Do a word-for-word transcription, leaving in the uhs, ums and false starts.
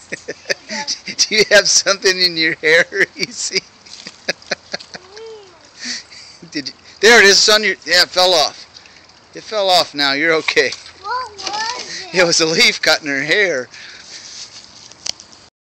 Do you have something in your hair, you see? Did you, there it is, son. Your, yeah, it fell off. It fell off now. You're okay. What was it? It was a leaf cutting her hair.